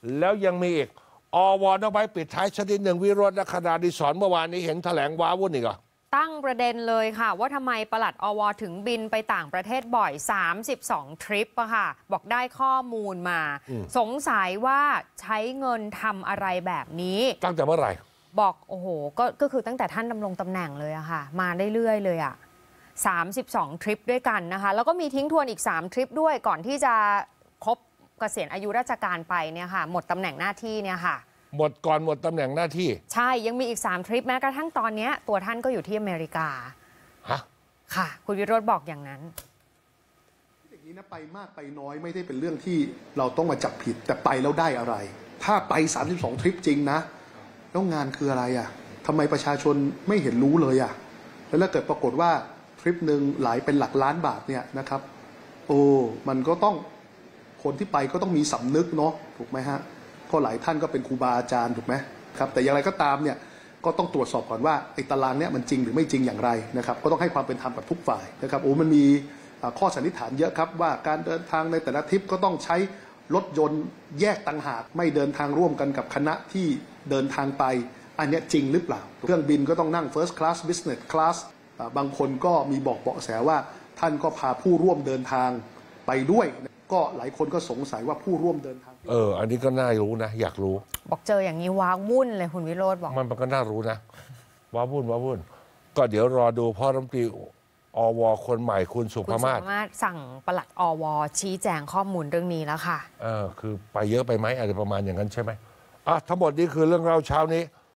แล้วยังมีอีกอวต้องไปปิดท้ายชนิดหนึ่งวิโรจน์ ลักษณะดิศรเมื่อวานนี้เห็นแถลงว้าวุ่นอีกเหรอตั้งประเด็นเลยค่ะว่าทำไมปลัดอวถึงบินไปต่างประเทศบ่อย32ทริปอะค่ะบอกได้ข้อมูลมาสงสัยว่าใช้เงินทำอะไรแบบนี้ตั้งแต่เมื่อไหร่บอกโอ้โหก็คือตั้งแต่ท่านดำรงตำแหน่งเลยอะค่ะมาเรื่อยๆเลยอะ32ทริปด้วยกันนะคะแล้วก็มีทิ้งทวนอีก3ทริปด้วยก่อนที่จะครบเกษียณอายุราชการไปเนี่ยค่ะหมดตำแหน่งหน้าที่เนี่ยค่ะหมดก่อนหมดตำแหน่งหน้าที่ใช่ยังมีอีก3ทริปแม้กระทั่งตอนนี้ตัวท่านก็อยู่ที่อเมริกาฮะค่ะคุณวิโรจน์บอกอย่างนั้นอย่างนี้นะไปมากไปน้อยไม่ได้เป็นเรื่องที่เราต้องมาจับผิดแต่ไปแล้วได้อะไรถ้าไป32ทริปจริงนะแล้วงานคืออะไรอ่ะทำไมประชาชนไม่เห็นรู้เลยอ่ะแล้วถ้าเกิดปรากฏว่าทริปหนึ่งหลายเป็นหลักล้านบาทเนี่ยนะครับโอ้มันก็ต้องคนที่ไปก็ต้องมีสำนึกเนาะถูกไหมฮะเพราะหลายท่านก็เป็นครูบาอาจารย์ถูกไหมครับแต่อย่างไรก็ตามเนี่ยก็ต้องตรวจสอบก่อนว่าไอ้ตารางเนี่ยมันจริงหรือไม่จริงอย่างไรนะครับก็ต้องให้ความเป็นธรรมกับทุกฝ่ายนะครับโอ้มันมีข้อสันนิษฐานเยอะครับว่าการเดินทางในแต่ละทริปก็ต้องใช้รถยนต์แยกต่างหากไม่เดินทางร่วมกันกับคณะที่เดินทางไปอันนี้จริงหรือเปล่าเครื่องบินก็ต้องนั่ง first class business class บางคนก็มีบอกเบาะแสว่าท่านก็พาผู้ร่วมเดินทางไปด้วยก็หลายคนก็สงสัยว่าผู้ร่วมเดินทางอันนี้ก็น่ารู้นะอยากรู้บอกเจออย่างนี้ว้าวุ่นเลยคุณวิโรจน์บอกมันก็น่ารู้นะว้าวุ่นก็เดี๋ยวรอดูพ่อรัฐมนตรีอวคนใหม่คุณสุภมาศสั่งปลัดอวชี้แจงข้อมูลเรื่องนี้แล้วค่ะคือไปเยอะไปไหมอะไรประมาณอย่างนั้นใช่ไหมทั้งหมดนี้คือเรื่องเราเช้านี้